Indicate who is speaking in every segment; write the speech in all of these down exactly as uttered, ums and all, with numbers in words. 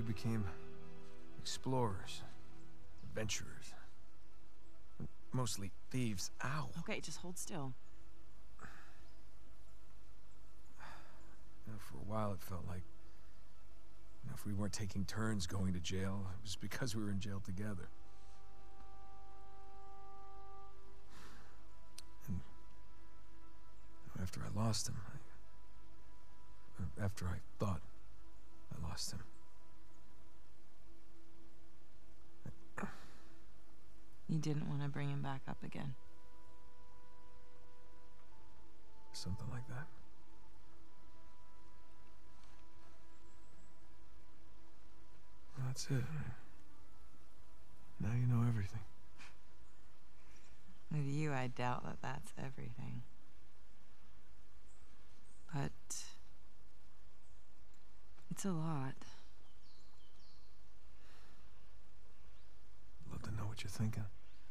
Speaker 1: became explorers, adventurers. Mostly thieves. Ow.
Speaker 2: Okay, just hold still.
Speaker 1: You know, for a while it felt like, you know, if we weren't taking turns going to jail, it was because we were in jail together. And after I lost him, I, after I thought I lost him,
Speaker 2: You didn't want to bring him back up again.
Speaker 1: something like that. That's it. Now you know everything.
Speaker 2: With you, I doubt that that's everything. But it's a lot.
Speaker 1: Love to know what you're thinking.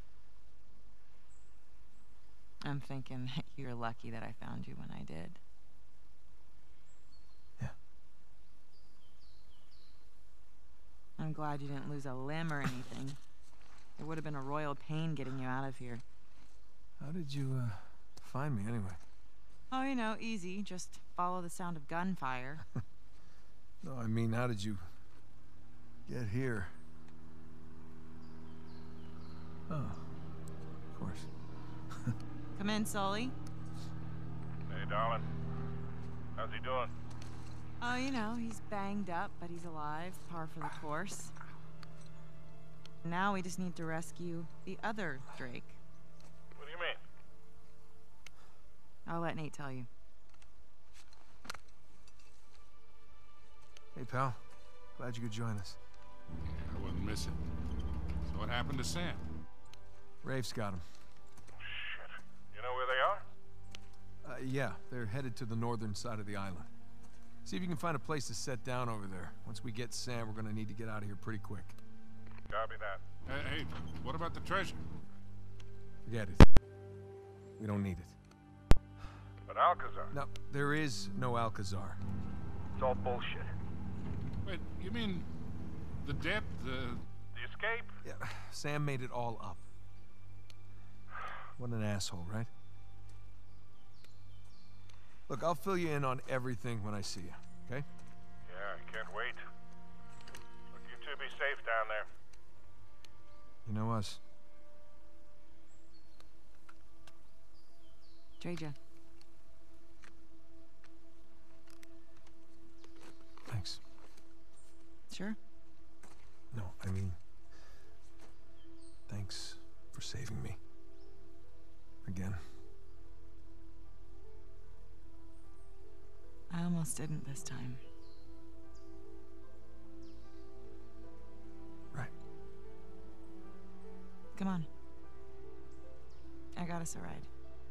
Speaker 2: I'm thinking that you're lucky that I found you when I did.
Speaker 1: Yeah.
Speaker 2: I'm glad you didn't lose a limb or anything. It would have been a royal pain getting you out of here.
Speaker 1: How did you, uh, find me anyway?
Speaker 2: Oh, you know, easy. Just follow the sound of gunfire.
Speaker 1: No, I mean, how did you get here? Oh, of course.
Speaker 2: Come in, Sully.
Speaker 3: Hey, darling. How's he doing?
Speaker 2: Oh, you know, he's banged up, but he's alive. Par for the course. Now we just need to rescue the other Drake.
Speaker 3: What do you mean?
Speaker 2: I'll let Nate tell you.
Speaker 1: Hey, pal. Glad you could join us.
Speaker 4: Yeah, I wasn't missing. So what happened to Sam?
Speaker 1: Rafe's got him.
Speaker 3: Shit. You know where they are?
Speaker 1: Uh, yeah, they're headed to the northern side of the island. See if you can find a place to set down over there. Once we get Sam, we're gonna need to get out of here pretty quick.
Speaker 3: Copy that.
Speaker 4: Hey, hey, what about the treasure?
Speaker 1: Forget it. We don't need it.
Speaker 3: But Alcazar.
Speaker 1: No, there is no Alcazar.
Speaker 3: It's all bullshit.
Speaker 4: Wait, you mean the depth, the...
Speaker 3: The escape?
Speaker 1: Yeah, Sam made it all up. What an asshole, right? Look, I'll fill you in on everything when I see you, okay?
Speaker 3: Yeah, I can't wait. Look, you two be safe down there.
Speaker 1: You know us.
Speaker 2: Traja.
Speaker 1: Thanks.
Speaker 2: Sure.
Speaker 1: No, I mean... Thanks for saving me. Again.
Speaker 2: I almost didn't this time.
Speaker 1: Right.
Speaker 2: Come on. I got us a ride.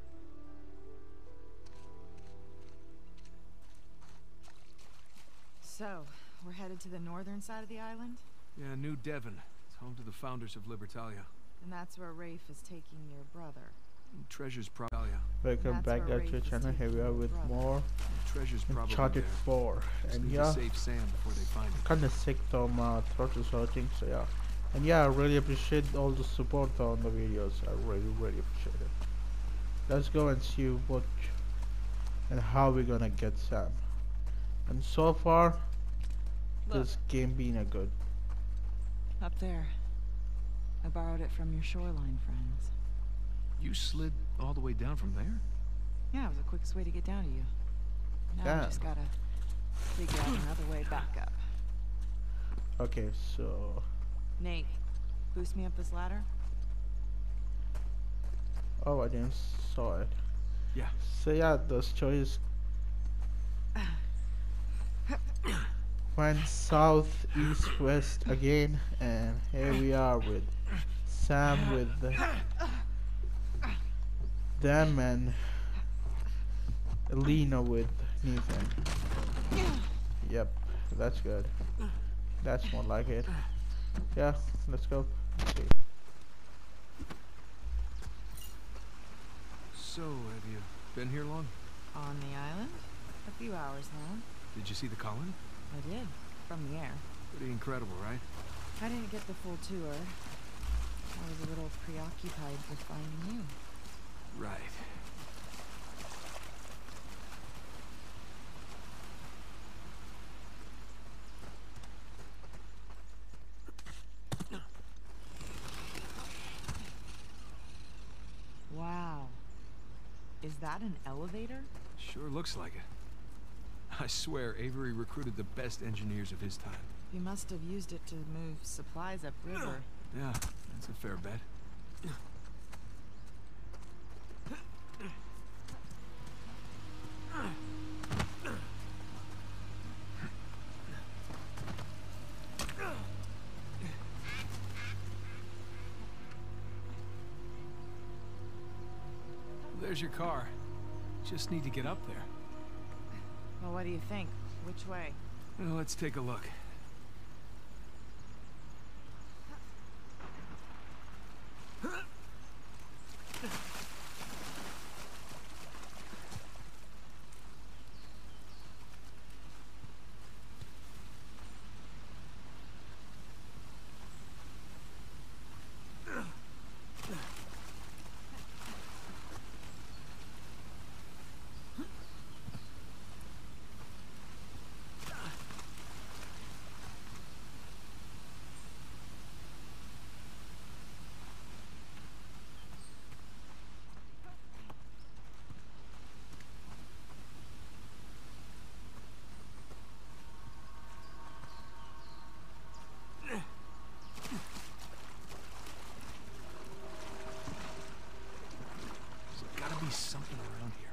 Speaker 2: So, we're headed to the northern side of the island?
Speaker 1: Yeah, New Devon. It's home to the founders of Libertalia.
Speaker 2: And that's where Rafe is taking your brother.
Speaker 1: And Treasure's probably...
Speaker 5: Welcome
Speaker 2: That's
Speaker 5: back
Speaker 2: where
Speaker 5: guys to the
Speaker 2: Rafe is
Speaker 5: channel. Here we
Speaker 2: taking
Speaker 5: are
Speaker 2: your
Speaker 5: with
Speaker 2: brother.
Speaker 5: more
Speaker 1: Treasure's probably
Speaker 5: Uncharted
Speaker 1: there.
Speaker 5: four.
Speaker 1: Just
Speaker 5: And
Speaker 1: need
Speaker 5: yeah,
Speaker 1: to save Sam before they find him.
Speaker 5: kinda sick though, my throat is hurting, so yeah. And yeah, I really appreciate all the support on the videos. I really, really appreciate it. Let's go and see what and how we're gonna get Sam. And so far,
Speaker 2: Look.
Speaker 5: this game being a good.
Speaker 2: Up there. I borrowed it from your shoreline friends.
Speaker 1: You slid all the way down from there?
Speaker 2: Yeah, it was the quickest way to get down to you. Now I
Speaker 5: Yeah.
Speaker 2: just gotta figure out another way back up.
Speaker 5: Okay, so
Speaker 2: Nate, boost me up this ladder.
Speaker 5: oh, I didn't saw it.
Speaker 1: Yeah.
Speaker 5: So yeah, the story is went south, east, west again, and here we are with Sam with the, them and Elena with Nathan. Yep, that's good. That's more like it. Yeah, let's go. Let's see.
Speaker 1: So, have you been here long?
Speaker 2: On the island? A few hours now.
Speaker 1: Did you see the colony?
Speaker 2: I did. From the air.
Speaker 1: Pretty incredible, right?
Speaker 2: I didn't get the full tour. I was a little preoccupied with finding you.
Speaker 1: Right.
Speaker 2: Wow. Is that an elevator?
Speaker 1: Sure looks like it. I swear Avery recruited the best engineers of his time.
Speaker 2: He must have used it to move supplies upriver.
Speaker 1: Yeah, that's a fair bet. There's your car. Just need to get up there.
Speaker 2: Well, what do you think? Which way?
Speaker 1: Well, let's take a look. Something around here.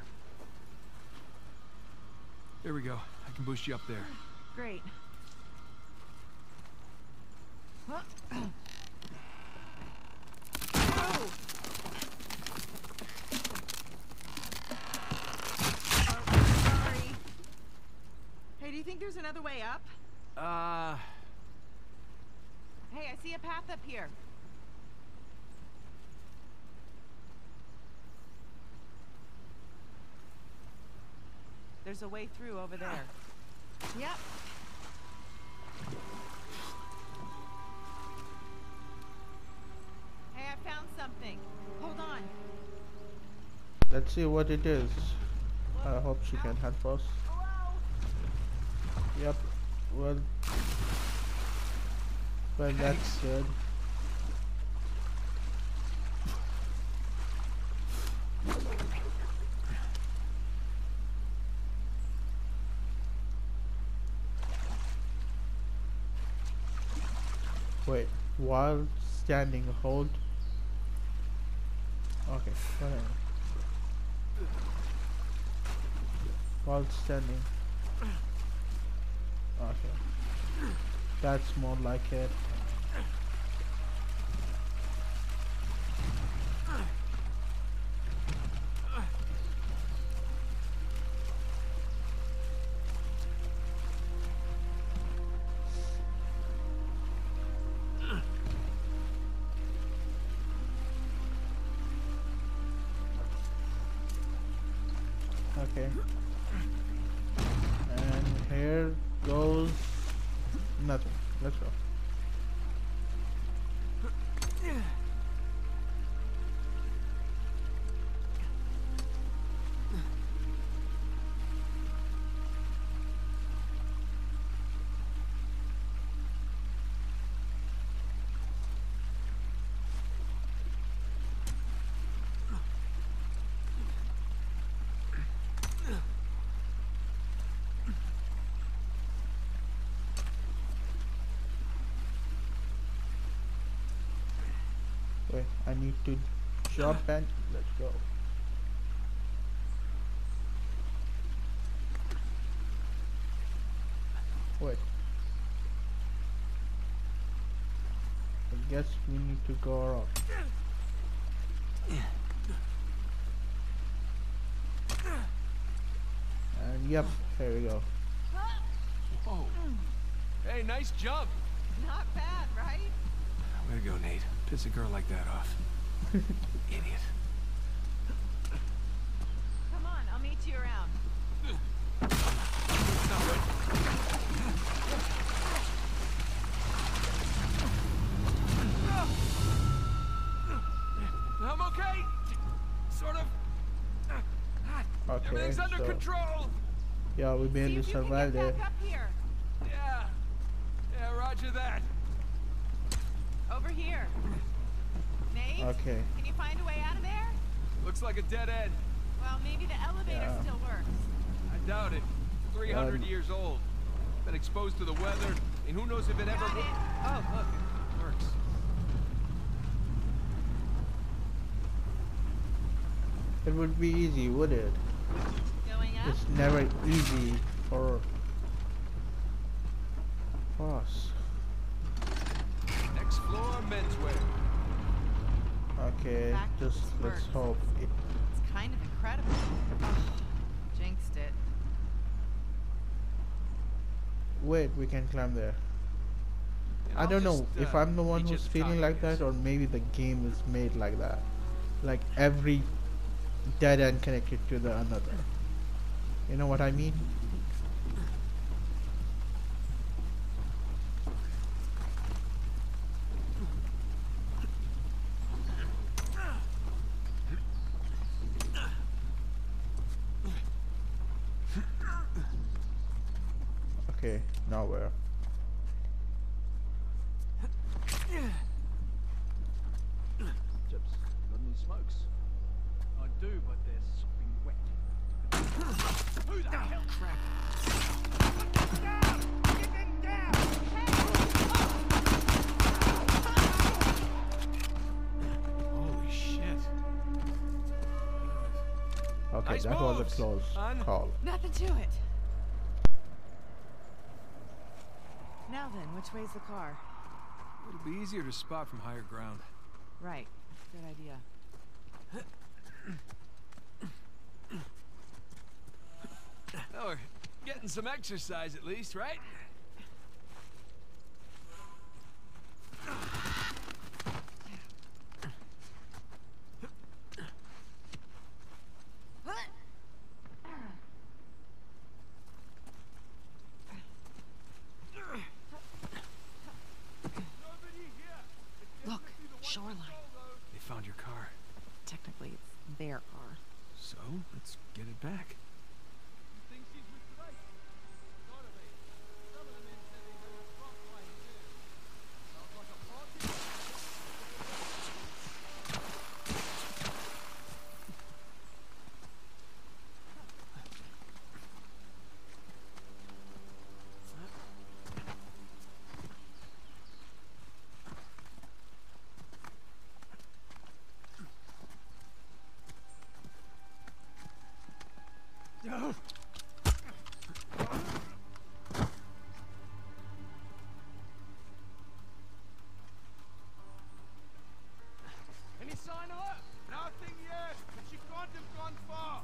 Speaker 1: There we go. I can boost you up there.
Speaker 2: Great. Huh? Oh! Sorry. Hey, do you think there's another way up?
Speaker 1: Uh...
Speaker 2: Hey, I see a path up here. There's a way through over there. Yep. Hey, I found something. Hold on.
Speaker 5: Let's see what it is. I hope she can help us.
Speaker 2: Hello?
Speaker 5: Yep. Well, well, that's
Speaker 1: Thanks.
Speaker 5: good. Wait, while standing, hold. Okay, whatever. While standing. Okay. That's more like it. Okay. And here goes nothing. Let's go. Wait, I need to jump and let's go. Wait. I guess we need to go around. And yep, here we go.
Speaker 1: Whoa. Hey, nice jump.
Speaker 2: Not bad, right?
Speaker 1: Way to go, Nate. Piss a girl like that off. Idiot.
Speaker 2: Come on, I'll meet you around.
Speaker 1: Everything's under
Speaker 5: so
Speaker 1: control.
Speaker 5: yeah, we
Speaker 2: See
Speaker 5: barely
Speaker 2: if you can
Speaker 5: survived
Speaker 2: get
Speaker 5: it.
Speaker 2: back up here.
Speaker 1: Yeah. Yeah, roger that.
Speaker 2: Over here. Nate,
Speaker 5: Okay.
Speaker 2: can you find a way out of there?
Speaker 1: Looks like a dead end.
Speaker 2: Well, maybe the elevator
Speaker 5: Yeah.
Speaker 2: still works.
Speaker 1: I doubt it. three hundred
Speaker 5: Um,
Speaker 1: years old. Been exposed to the weather, and who knows if it ever...
Speaker 2: Got
Speaker 1: wo-
Speaker 2: it.
Speaker 1: Oh, look, it works.
Speaker 5: It would be easy, would it?
Speaker 2: Going up?
Speaker 5: It's never easy for, for us.
Speaker 1: Next floor, menswear.
Speaker 5: Okay,
Speaker 2: Back to
Speaker 5: just
Speaker 2: this
Speaker 5: let's
Speaker 2: works.
Speaker 5: hope it.
Speaker 2: It's kind of incredible. Jinxed it.
Speaker 5: Wait, we can climb there.
Speaker 1: And
Speaker 5: I
Speaker 1: I'll
Speaker 5: don't know
Speaker 1: just,
Speaker 5: if
Speaker 1: uh,
Speaker 5: I'm the one
Speaker 1: meet you
Speaker 5: who's
Speaker 1: at the top,
Speaker 5: feeling
Speaker 1: I
Speaker 5: like
Speaker 1: guess.
Speaker 5: that, or maybe the game is made like that. Like every dead end connected to the another. You know what I mean? Okay, now where?
Speaker 1: Chips, got any smokes?
Speaker 6: I do, but they're sopping wet. Who the hell?
Speaker 1: Crap. Holy shit.
Speaker 5: Okay,
Speaker 1: Nice
Speaker 5: that was
Speaker 1: moves,
Speaker 5: a close
Speaker 1: son.
Speaker 5: call.
Speaker 2: Nothing to it. Now then, which way's the car?
Speaker 1: It'll be easier to spot from higher ground.
Speaker 2: Right. Good idea.
Speaker 1: Oh, we're getting some exercise at least, right?
Speaker 2: Look, shoreline.
Speaker 1: They found your car.
Speaker 2: Technically, it's their car.
Speaker 1: So, let's get it back. No.
Speaker 6: Any sign of her?
Speaker 3: Nothing yet, but she can't have gone far.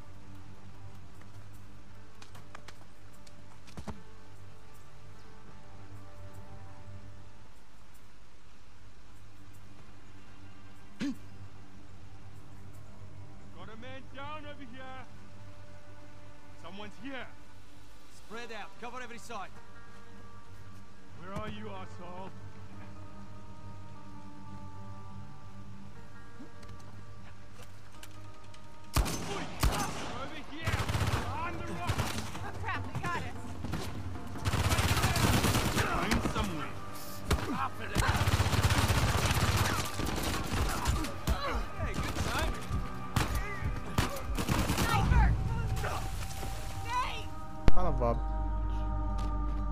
Speaker 3: Got a man down over here. Someone's here.
Speaker 6: Spread out. Cover every side.
Speaker 3: Where are you, asshole? Over here! On the rock!
Speaker 2: Oh crap, they got us.
Speaker 3: Find somewhere. Stop it!
Speaker 1: Hey, good timing.
Speaker 2: Sniper! Nate!
Speaker 5: Son of a.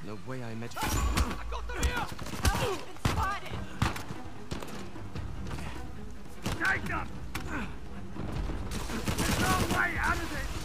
Speaker 7: No way I imagined.
Speaker 3: I got them here!
Speaker 2: Oh, it's spotted!
Speaker 3: Take them! There's no way out of this!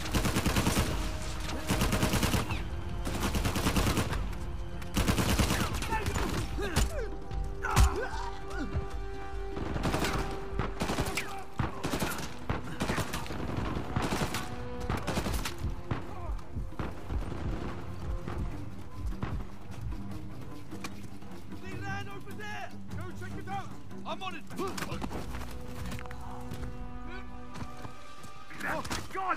Speaker 3: They ran over there! Go check it out! I'm on it! Oh, God!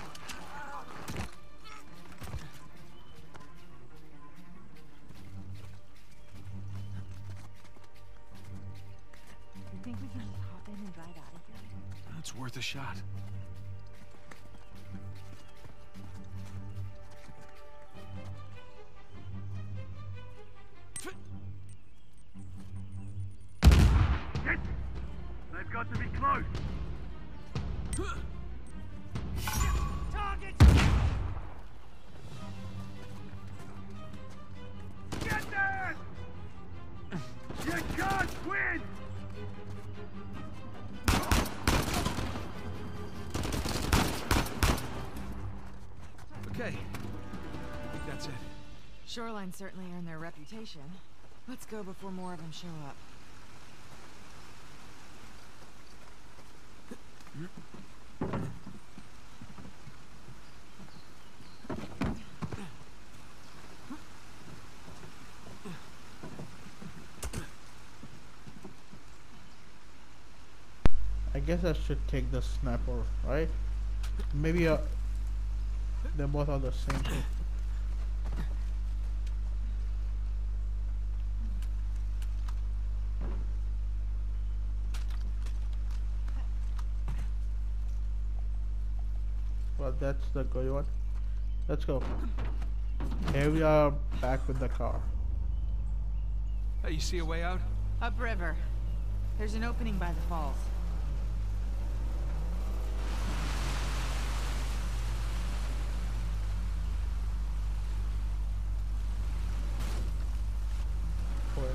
Speaker 2: You think we can just hop in and drive out of here?
Speaker 1: That's worth a shot.
Speaker 3: Get! They've got to be close! Target! Get there! You can't win!
Speaker 1: Okay. I think that's it.
Speaker 2: Shoreline certainly earned their reputation. Let's go before more of them show up.
Speaker 5: I guess I should take the sniper, right? Maybe uh, they both are the same thing. Well, that's the good one. Let's go. Here we are back with the car.
Speaker 1: Hey, you see a way out?
Speaker 2: Upriver. There's an opening by the falls.
Speaker 5: Where?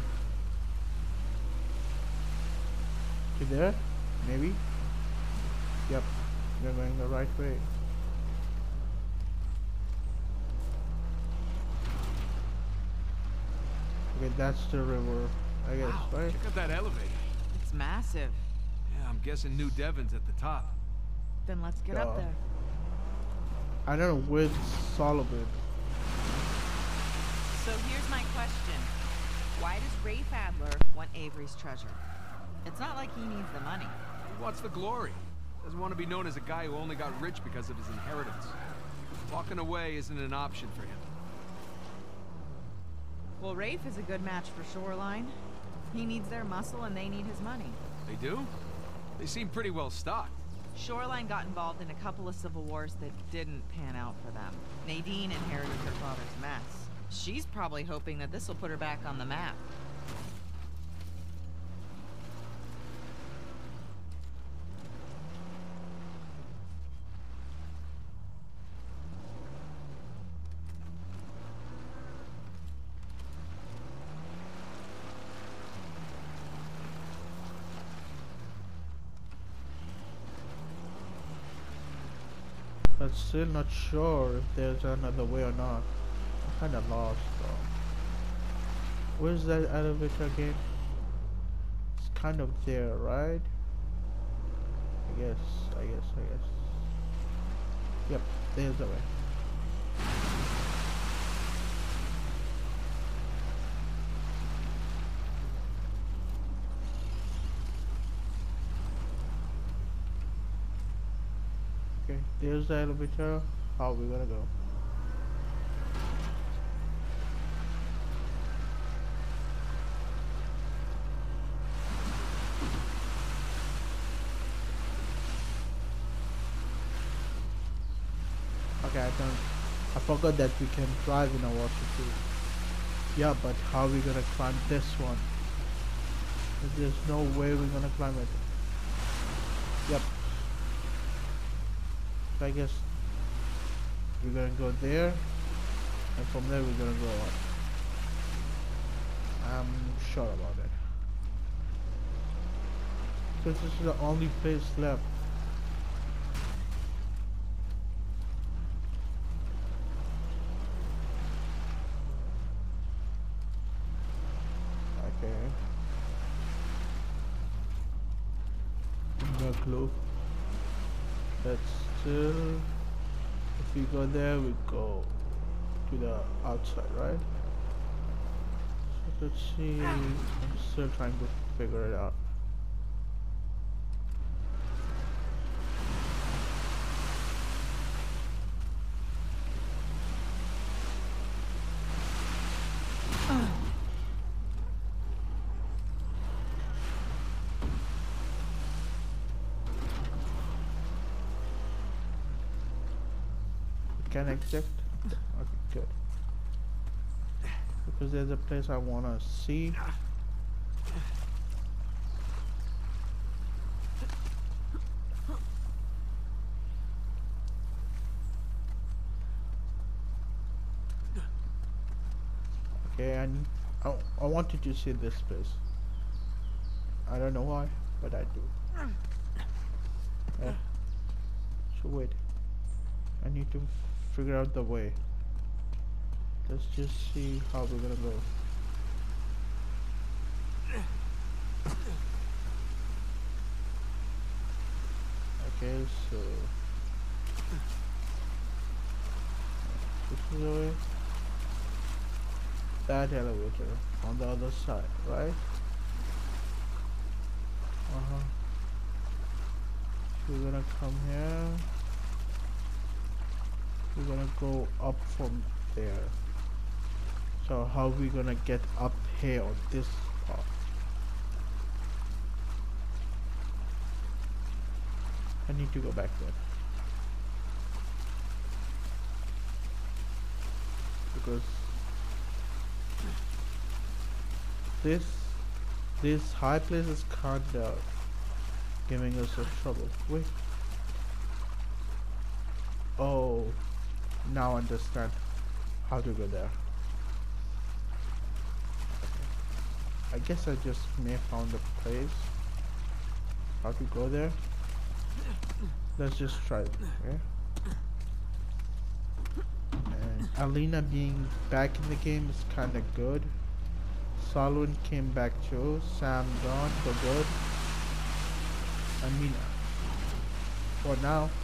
Speaker 5: You there? Maybe? Yep. We're going the right way. Okay, that's the river, I guess,
Speaker 1: Wow,
Speaker 5: right?
Speaker 1: check out that elevator.
Speaker 2: It's massive.
Speaker 1: Yeah, I'm guessing New Devon's at the top.
Speaker 2: Then let's get
Speaker 5: Yeah.
Speaker 2: up there.
Speaker 5: I don't know where's Solomon.
Speaker 2: So here's my question. Why does Rafe Adler want Avery's treasure? It's not like he needs the money.
Speaker 1: He wants the glory. Doesn't want to be known as a guy who only got rich because of his inheritance. Walking away isn't an option for him.
Speaker 2: Well, Rafe is a good match for Shoreline. He needs their muscle and they need his money.
Speaker 1: They do? They seem pretty well stocked.
Speaker 2: Shoreline got involved in a couple of civil wars that didn't pan out for them. Nadine inherited her father's mess. She's probably hoping that this will put her back on the map.
Speaker 5: But still not sure if there's another way or not. I'm kinda lost though. Where's that elevator again? It's kind of there, right? I guess, I guess, I guess. Yep, there's the way. Okay, there's the elevator. How are we gonna go? Okay, I don't. I forgot that we can drive in a water too. Yeah, but how are we gonna climb this one? There's no way we're gonna climb it. Yep. So I guess we're gonna go there, and from there we're gonna go up. I'm sure about it. Because this is the only place left. Okay. No clue. But still, if we go there, we go to the outside, right? So let's see. I'm still trying to figure it out. Can exit? Okay, good. Because there's a place I wanna see. Okay, and I, I wanted to see this place. I don't know why, but I do. Yeah. So wait. I need to figure out the way. Let's just see how we're gonna go. Okay, so this is the way. That elevator on the other side, right? Uh-huh. We're gonna come here. We're gonna go up from there. So how we gonna get up here on this part? I need to go back there. Because this this high place is kinda giving us a trouble. Wait. Oh, now I understand how to go there. I guess I just may have found a place. How to go there? Let's just try it, okay? And Alina being back in the game is kinda good. Salwin came back too. Sam gone, so good. I mean, for now,